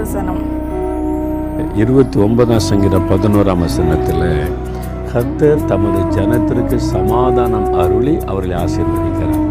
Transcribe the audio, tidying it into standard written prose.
வசனம். 29 சங்கீதம் 11 கர்த்தர் தமது ஜனத்திற்கு சமாதானம் அருளி அவர்களை ஆசீர்வதிக்கிறார்.